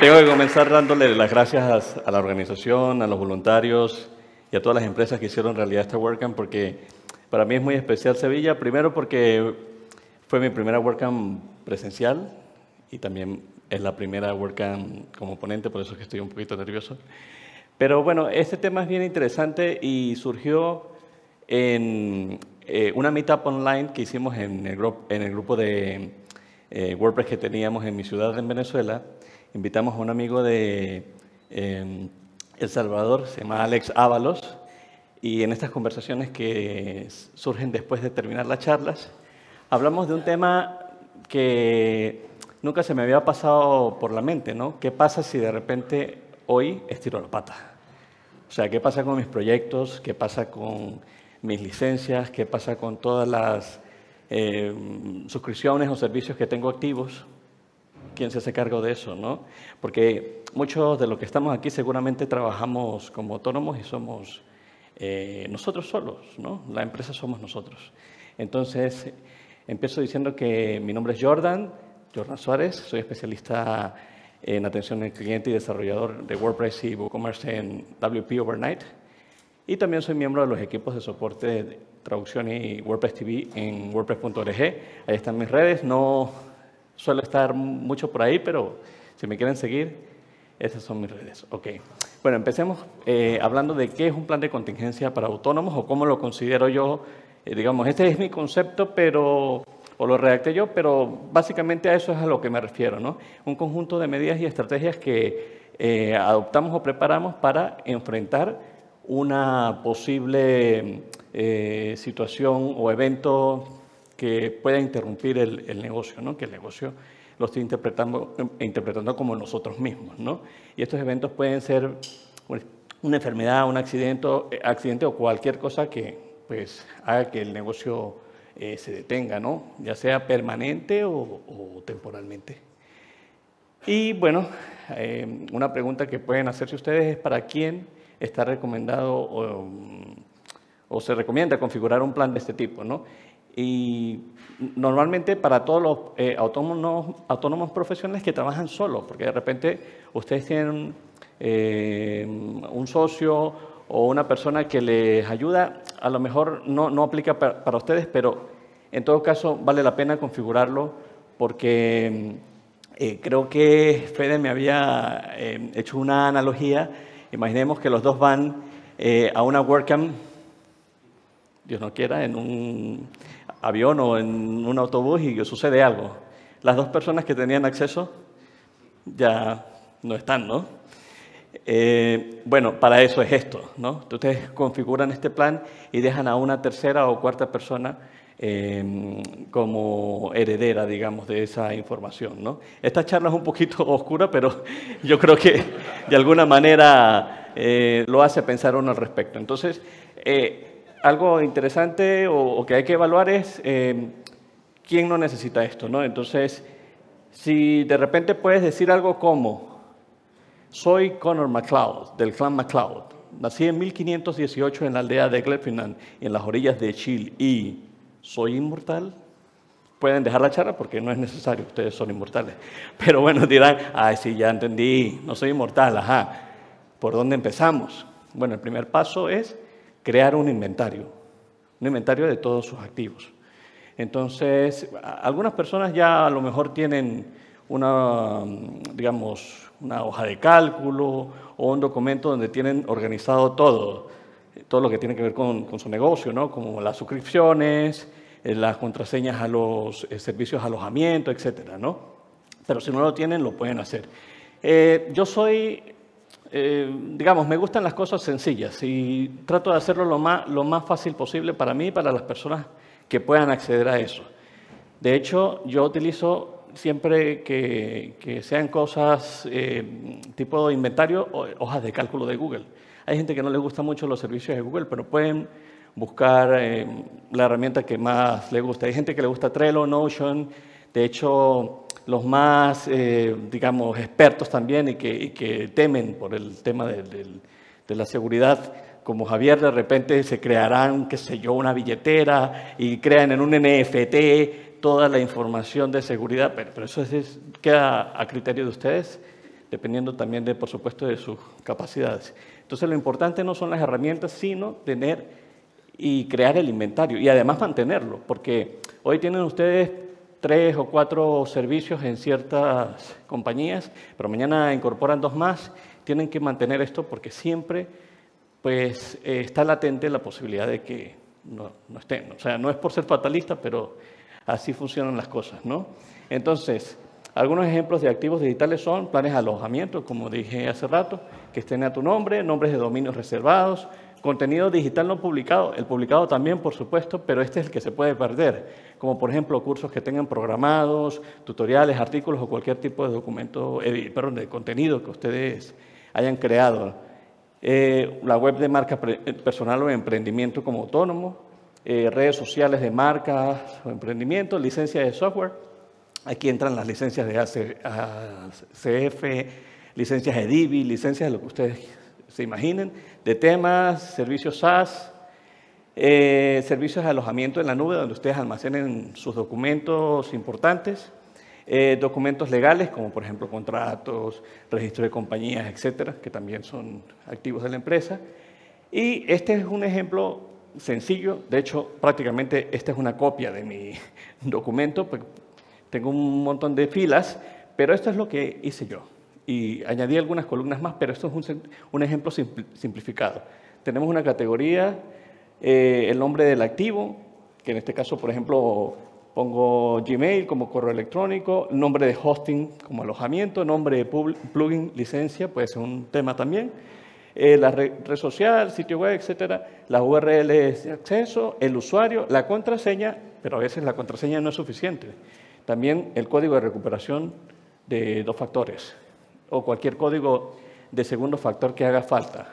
Tengo que comenzar dándole las gracias a la organización, a los voluntarios y a todas las empresas que hicieron realidad esta WordCamp, porque para mí es muy especial Sevilla. Primero porque fue mi primera WordCamp presencial y también es la primera WordCamp como ponente, por eso es que estoy un poquito nervioso. Pero bueno, este tema es bien interesante y surgió en una meetup online que hicimos en el grupo de WordPress que teníamos en mi ciudad en Venezuela. Invitamos a un amigo de El Salvador, se llama Alex Ábalos, y en estas conversaciones que surgen después de terminar las charlas, hablamos de un tema que nunca se me había pasado por la mente, ¿no? ¿Qué pasa si de repente hoy estiro la pata? O sea, ¿qué pasa con mis proyectos? ¿Qué pasa con mis licencias? ¿Qué pasa con todas las suscripciones o servicios que tengo activos? ¿Quién se hace cargo de eso, no? Porque muchos de los que estamos aquí seguramente trabajamos como autónomos y somos nosotros solos, ¿no? La empresa somos nosotros. Entonces, empiezo diciendo que mi nombre es Jordan Suárez, soy especialista en atención al cliente y desarrollador de WordPress y WooCommerce en WP Overnight. Y también soy miembro de los equipos de soporte de traducción y WordPress TV en WordPress.org. Ahí están mis redes. No suelo estar mucho por ahí, pero si me quieren seguir, esas son mis redes. Ok. Bueno, empecemos hablando de qué es un plan de contingencia para autónomos o cómo lo considero yo. Digamos, este es mi concepto, o lo redacté yo, pero básicamente a eso es a lo que me refiero, ¿no? Un conjunto de medidas y estrategias que adoptamos o preparamos para enfrentar una posible situación o evento que pueda interrumpir el negocio, ¿no? Que el negocio lo esté interpretando como nosotros mismos, ¿no? Y estos eventos pueden ser una enfermedad, un accidente o cualquier cosa que pues, haga que el negocio se detenga, ¿no? Ya sea permanente o temporalmente. Y bueno, una pregunta que pueden hacerse ustedes es ¿para quién está recomendado o se recomienda configurar un plan de este tipo, ¿no? Y normalmente para todos los autónomos profesionales que trabajan solos, porque de repente ustedes tienen un socio o una persona que les ayuda, a lo mejor no aplica para ustedes, pero en todo caso vale la pena configurarlo porque creo que Fede me había hecho una analogía. Imaginemos que los dos van a una WordCamp, Dios no quiera, en un avión o en un autobús y que sucede algo. Las dos personas que tenían acceso ya no están, ¿no? Bueno, para eso es esto, ¿no? Ustedes configuran este plan y dejan a una tercera o cuarta persona como heredera, digamos, de esa información, ¿no? Esta charla es un poquito oscura, pero yo creo que de alguna manera lo hace pensar uno al respecto. Entonces, algo interesante o que hay que evaluar es quién no necesita esto, ¿no? Entonces, si de repente puedes decir algo como soy Connor MacLeod, del clan MacLeod. Nací en 1518 en la aldea de Glenfinnan, en las orillas de Chile, y soy inmortal. Pueden dejar la charla porque no es necesario, ustedes son inmortales. Pero bueno, dirán, ay, sí, ya entendí, no soy inmortal, ajá. ¿Por dónde empezamos? Bueno, el primer paso es crear un inventario de todos sus activos. Entonces, algunas personas ya a lo mejor tienen una hoja de cálculo o un documento donde tienen organizado todo lo que tiene que ver con su negocio, ¿no? Como las suscripciones, las contraseñas a los servicios de alojamiento, etcétera, ¿no? Pero si no lo tienen, lo pueden hacer. Yo soy, me gustan las cosas sencillas y trato de hacerlo lo más fácil posible para mí y para las personas que puedan acceder a eso. De hecho, yo utilizo siempre que sean cosas tipo de inventario o hojas de cálculo de Google. Hay gente que no le gusta mucho los servicios de Google, pero pueden buscar la herramienta que más le gusta. Hay gente que le gusta Trello, Notion. De hecho, los más, expertos también y que temen por el tema de la seguridad, como Javier, de repente se crearán, qué sé yo, una billetera y crean en un NFT toda la información de seguridad, pero eso queda a criterio de ustedes. dependiendo también, por supuesto, de sus capacidades. Entonces, lo importante no son las herramientas, sino tener y crear el inventario y además mantenerlo, porque hoy tienen ustedes 3 o 4 servicios en ciertas compañías, pero mañana incorporan 2 más, tienen que mantener esto porque siempre pues, está latente la posibilidad de que no estén. O sea, no es por ser fatalista, pero así funcionan las cosas, ¿no? Entonces, algunos ejemplos de activos digitales son planes de alojamiento, como dije hace rato, que estén a tu nombre, nombres de dominios reservados, contenido digital no publicado, el publicado también, por supuesto, pero este es el que se puede perder, como por ejemplo cursos que tengan programados, tutoriales, artículos o cualquier tipo de documento, de contenido que ustedes hayan creado. La web de marca personal o emprendimiento como autónomo, redes sociales de marcas o emprendimiento, licencia de software. Aquí entran las licencias de ACF, licencias de Divi, licencias de lo que ustedes se imaginen, de temas, servicios SaaS, servicios de alojamiento en la nube donde ustedes almacenen sus documentos importantes, documentos legales como por ejemplo contratos, registro de compañías, etcétera, que también son activos de la empresa. Y este es un ejemplo sencillo, de hecho prácticamente esta es una copia de mi documento, pues tengo un montón de filas, pero esto es lo que hice yo. Y añadí algunas columnas más, pero esto es un ejemplo simplificado. Tenemos una categoría, el nombre del activo, que en este caso, por ejemplo, pongo Gmail como correo electrónico, nombre de hosting como alojamiento, nombre de plugin, licencia, puede ser un tema también, la red social, sitio web, etcétera, las URLs de acceso, el usuario, la contraseña, pero a veces la contraseña no es suficiente. También el código de recuperación de 2 factores o cualquier código de segundo factor que haga falta.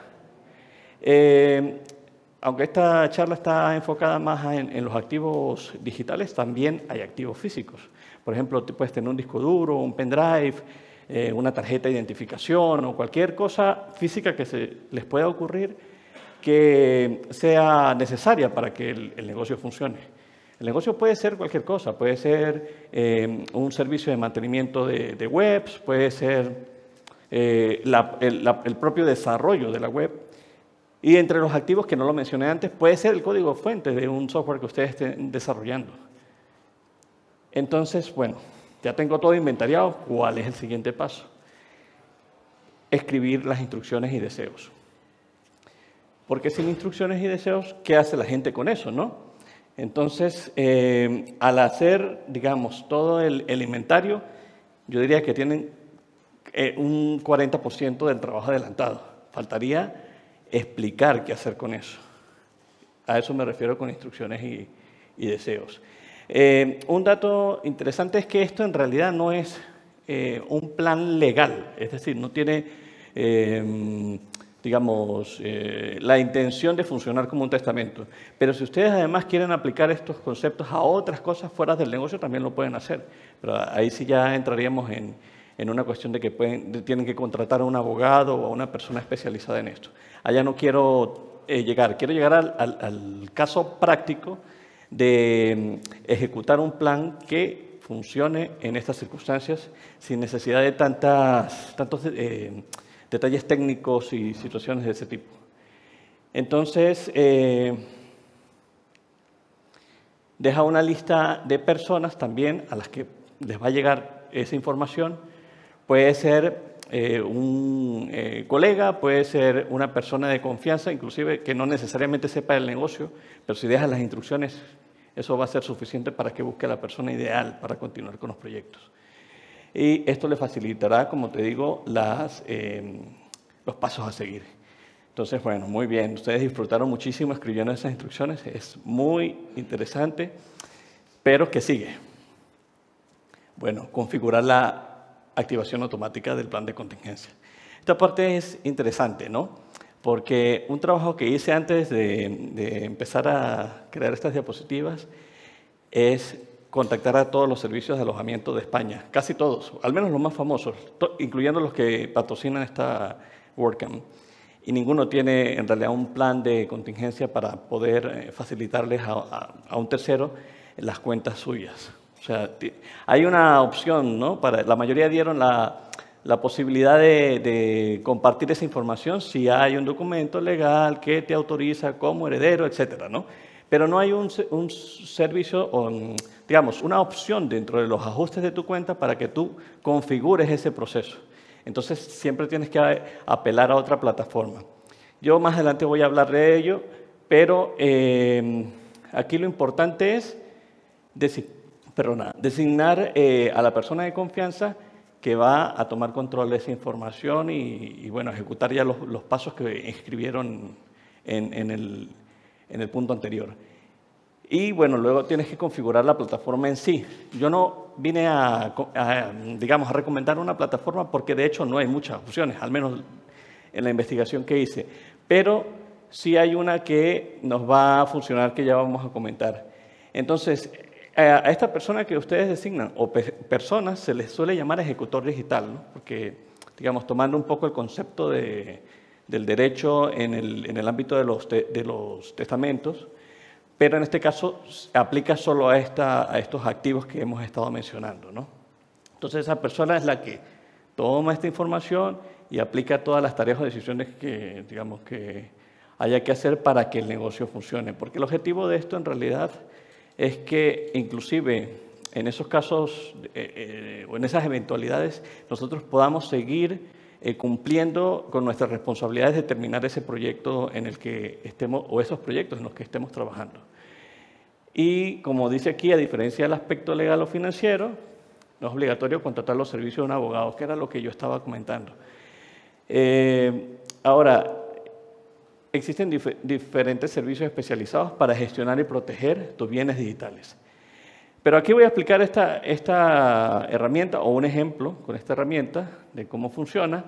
Aunque esta charla está enfocada más en los activos digitales, también hay activos físicos. Por ejemplo, tú puedes tener un disco duro, un pendrive, una tarjeta de identificación o cualquier cosa física que se les pueda ocurrir que sea necesaria para que el negocio funcione. El negocio puede ser cualquier cosa, puede ser un servicio de mantenimiento de webs, puede ser el propio desarrollo de la web. Y entre los activos que no lo mencioné antes, puede ser el código fuente de un software que ustedes estén desarrollando. Entonces, bueno, ya tengo todo inventariado. ¿Cuál es el siguiente paso? Escribir las instrucciones y deseos. Porque sin instrucciones y deseos, ¿qué hace la gente con eso, no? Entonces, al hacer, digamos, todo el inventario, yo diría que tienen un 40% del trabajo adelantado. Faltaría explicar qué hacer con eso. A eso me refiero con instrucciones y deseos. Un dato interesante es que esto en realidad no es un plan legal, es decir, no tiene, digamos, la intención de funcionar como un testamento. Pero si ustedes además quieren aplicar estos conceptos a otras cosas fuera del negocio, también lo pueden hacer. Pero ahí sí ya entraríamos en una cuestión de que tienen que contratar a un abogado o a una persona especializada en esto. Allá no quiero llegar, quiero llegar al caso práctico de ejecutar un plan que funcione en estas circunstancias sin necesidad de tantos detalles técnicos y situaciones de ese tipo. Entonces, deja una lista de personas también a las que les va a llegar esa información. Puede ser un colega, puede ser una persona de confianza, inclusive que no necesariamente sepa el negocio, pero si deja las instrucciones, eso va a ser suficiente para que busque a la persona ideal para continuar con los proyectos. Y esto le facilitará, como te digo, los pasos a seguir. Entonces, bueno, muy bien. Ustedes disfrutaron muchísimo escribiendo esas instrucciones. Es muy interesante, pero ¿qué sigue? Bueno, configurar la activación automática del plan de contingencia. Esta parte es interesante, ¿no? Porque un trabajo que hice antes de empezar a crear estas diapositivas es contactar a todos los servicios de alojamiento de España, casi todos, al menos los más famosos, incluyendo los que patrocinan esta WordCamp. Y ninguno tiene en realidad un plan de contingencia para poder facilitarles a un tercero las cuentas suyas. O sea, hay una opción, ¿no? La mayoría dieron la posibilidad de compartir esa información si hay un documento legal que te autoriza como heredero, etcétera, ¿no? Pero no hay un servicio, o, digamos, una opción dentro de los ajustes de tu cuenta para que tú configures ese proceso. Entonces, siempre tienes que apelar a otra plataforma. Yo más adelante voy a hablar de ello, pero aquí lo importante es designar a la persona de confianza que va a tomar control de esa información y bueno, ejecutar ya los pasos que escribieron en el punto anterior. Y bueno, luego tienes que configurar la plataforma en sí. Yo no vine digamos, a recomendar una plataforma porque de hecho no hay muchas opciones, al menos en la investigación que hice. Pero sí hay una que nos va a funcionar, que ya vamos a comentar. Entonces, a esta persona que ustedes designan, o personas, se les suele llamar ejecutor digital, ¿no? Porque, digamos, tomando un poco el concepto del derecho en el ámbito de los testamentos, pero en este caso aplica solo a estos activos que hemos estado mencionando, ¿no? Entonces, esa persona es la que toma esta información y aplica todas las tareas o decisiones que, digamos, que haya que hacer para que el negocio funcione. Porque el objetivo de esto, en realidad, es que inclusive en esos casos o en esas eventualidades nosotros podamos seguir cumpliendo con nuestras responsabilidades de terminar ese proyecto en el que estemos, o esos proyectos en los que estemos trabajando. Y como dice aquí, a diferencia del aspecto legal o financiero, no es obligatorio contratar los servicios de un abogado, que era lo que yo estaba comentando. Ahora, existen diferentes servicios especializados para gestionar y proteger tus bienes digitales. Pero aquí voy a explicar esta herramienta, o un ejemplo con esta herramienta de cómo funciona.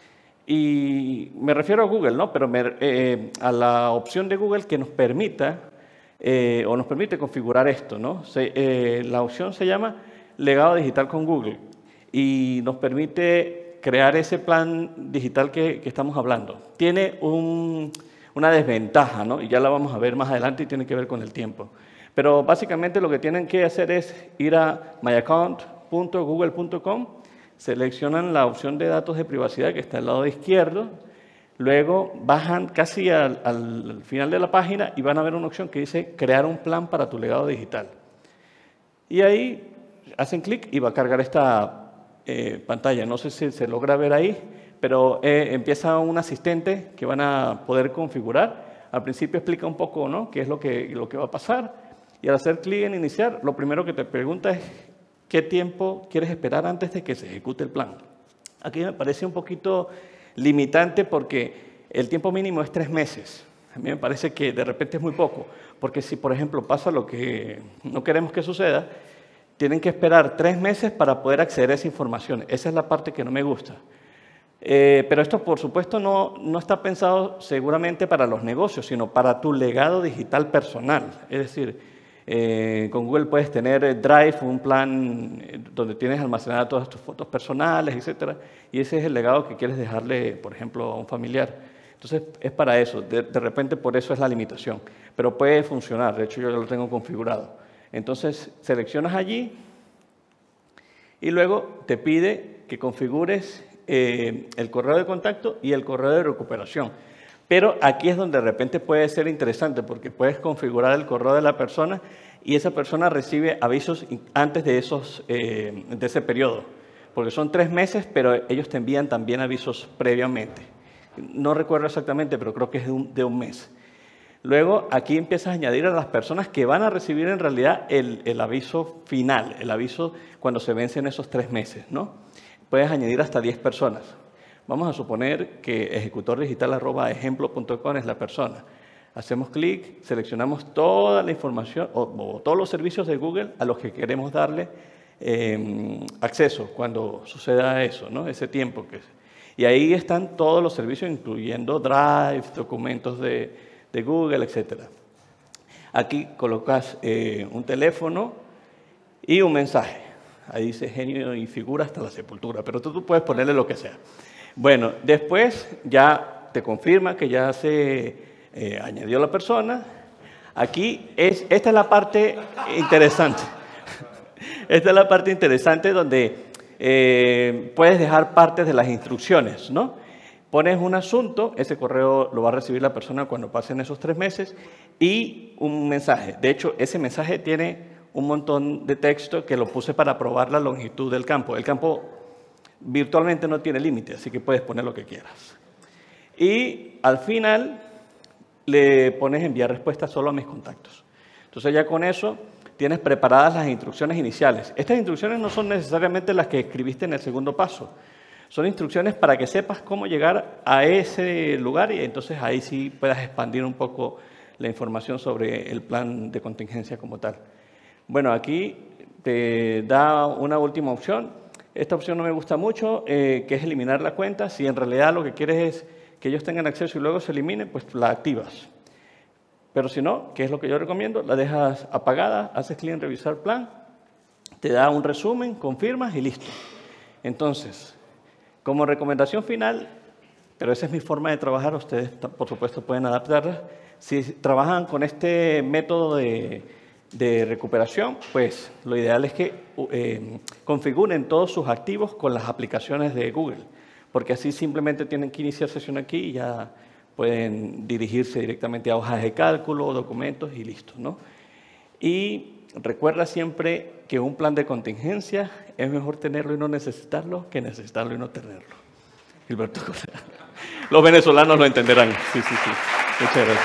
Y me refiero a Google, ¿no? Pero a la opción de Google que nos permita, o nos permite configurar esto, ¿no? La opción se llama Legado Digital con Google y nos permite crear ese plan digital que estamos hablando. Tiene una desventaja, ¿no? Y ya la vamos a ver más adelante y tiene que ver con el tiempo. Pero básicamente lo que tienen que hacer es ir a myaccount.google.com, seleccionan la opción de datos de privacidad que está al lado izquierdo, luego bajan casi al final de la página y van a ver una opción que dice crear un plan para tu legado digital. Y ahí hacen clic y va a cargar esta pantalla. No sé si se logra ver ahí, pero empieza un asistente que van a poder configurar. Al principio explica un poco, ¿no?, qué es lo que va a pasar. Y al hacer clic en iniciar, lo primero que te pregunta es qué tiempo quieres esperar antes de que se ejecute el plan. Aquí me parece un poquito limitante porque el tiempo mínimo es 3 meses. A mí me parece que de repente es muy poco, porque si, por ejemplo, pasa lo que no queremos que suceda, tienen que esperar 3 meses para poder acceder a esa información. Esa es la parte que no me gusta. Pero esto, por supuesto, no está pensado seguramente para los negocios, sino para tu legado digital personal. Es decir, con Google puedes tener Drive, un plan donde tienes almacenadas todas tus fotos personales, etcétera, y ese es el legado que quieres dejarle, por ejemplo, a un familiar. Entonces, es para eso. De repente, por eso es la limitación. Pero puede funcionar. De hecho, yo ya lo tengo configurado. Entonces, seleccionas allí y luego te pide que configures el correo de contacto y el correo de recuperación. Pero aquí es donde de repente puede ser interesante porque puedes configurar el correo de la persona y esa persona recibe avisos antes de ese periodo. Porque son 3 meses, pero ellos te envían también avisos previamente. No recuerdo exactamente, pero creo que es de un mes. Luego, aquí empiezas a añadir a las personas que van a recibir en realidad el aviso final, el aviso cuando se vencen esos 3 meses, ¿no? Puedes añadir hasta 10 personas. Vamos a suponer que ejecutordigital@ejemplo.com es la persona. Hacemos clic, seleccionamos toda la información o todos los servicios de Google a los que queremos darle acceso cuando suceda eso, ¿no? Ese tiempo. Y ahí están todos los servicios, incluyendo Drive, documentos de Google, etc. Aquí colocas un teléfono y un mensaje. Ahí dice genio y figura hasta la sepultura, pero tú puedes ponerle lo que sea. Bueno, después ya te confirma que ya se añadió la persona. Aquí esta es la parte interesante. Esta es la parte interesante donde puedes dejar partes de las instrucciones, ¿no? Pones un asunto, ese correo lo va a recibir la persona cuando pasen esos 3 meses, y un mensaje. De hecho, ese mensaje tiene un montón de texto que lo puse para probar la longitud del campo. El campo virtualmente no tiene límite, así que puedes poner lo que quieras. Y al final le pones enviar respuesta solo a mis contactos. Entonces ya con eso tienes preparadas las instrucciones iniciales. Estas instrucciones no son necesariamente las que escribiste en el segundo paso. Son instrucciones para que sepas cómo llegar a ese lugar y entonces ahí sí puedas expandir un poco la información sobre el plan de contingencia como tal. Bueno, aquí te da una última opción. Esta opción no me gusta mucho, que es eliminar la cuenta. Si en realidad lo que quieres es que ellos tengan acceso y luego se elimine, pues la activas. Pero si no, que es lo que yo recomiendo, la dejas apagada, haces clic en revisar plan, te da un resumen, confirmas y listo. Entonces, como recomendación final, pero esa es mi forma de trabajar, ustedes por supuesto pueden adaptarla. Si trabajan con este método de recuperación, pues lo ideal es que configuren todos sus activos con las aplicaciones de Google, porque así simplemente tienen que iniciar sesión aquí y ya pueden dirigirse directamente a hojas de cálculo, documentos y listo, ¿no? Y recuerda siempre que un plan de contingencia es mejor tenerlo y no necesitarlo que necesitarlo y no tenerlo. Gilberto Correa. Los venezolanos lo entenderán. Sí, sí, sí. Muchas gracias.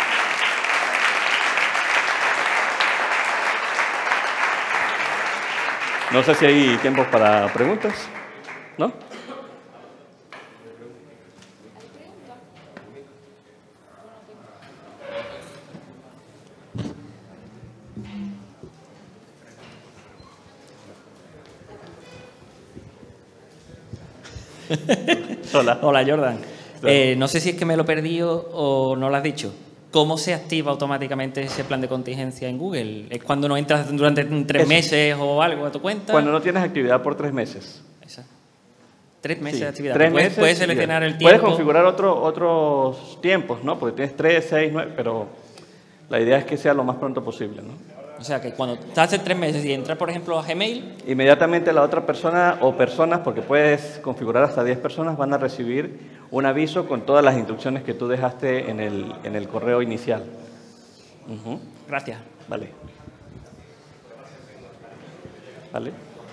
No sé si hay tiempo para preguntas, ¿no? Hola. Hola, Jordan. Claro. No sé si es que me lo he perdido o no lo has dicho. ¿Cómo se activa automáticamente ese plan de contingencia en Google? ¿Es cuando no entras durante 3 meses o algo a tu cuenta? Cuando no tienes actividad por 3 meses. Exacto. 3 meses Sí, de actividad. 3 meses. Puedes seleccionar el tiempo. Puedes configurar otros tiempos, ¿no? Porque tienes 3, 6, 9, pero la idea es que sea lo más pronto posible, ¿no? O sea, que cuando estás hace 3 meses y entras, por ejemplo, a Gmail... Inmediatamente la otra persona o personas, porque puedes configurar hasta 10 personas, van a recibir un aviso con todas las instrucciones que tú dejaste en el correo inicial. Gracias. Vale. Vale.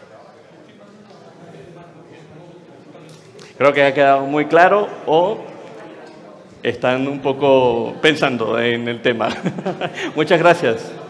Creo que ha quedado muy claro o están un poco pensando en el tema. Muchas gracias.